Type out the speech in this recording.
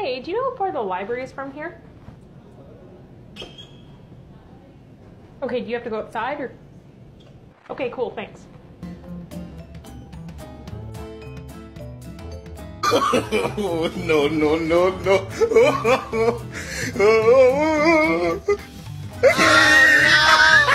Hey, do you know how far the library is from here? Okay, do you have to go outside or? Okay, cool, thanks. No, no, no, no. Oh, no.